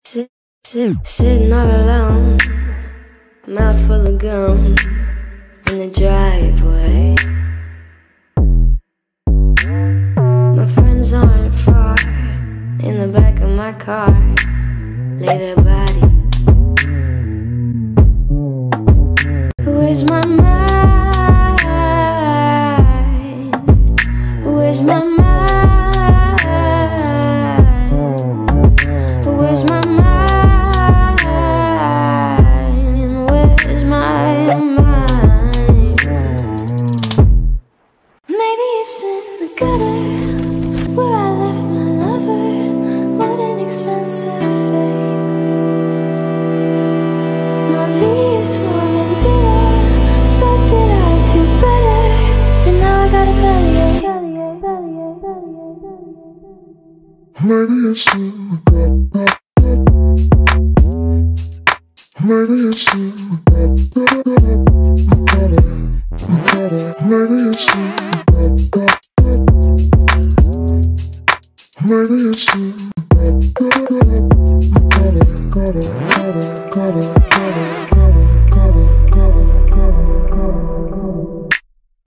Sitting all alone, mouth full of gum in the driveway. My friends aren't far, in the back of my car, lay their bodies. Where's my mind? Where's my mind? Where's my mind? Where's my mind? Maybe it's in the gutter where I left my lover. What an expensive fate. My V is for Vendetta. I thought that I'd feel better, but now I got a bellyache. Maybe it's in the gutter. Maybe it's in the gutter. Maybe it's in the gutter. Maybe it's in the gutter.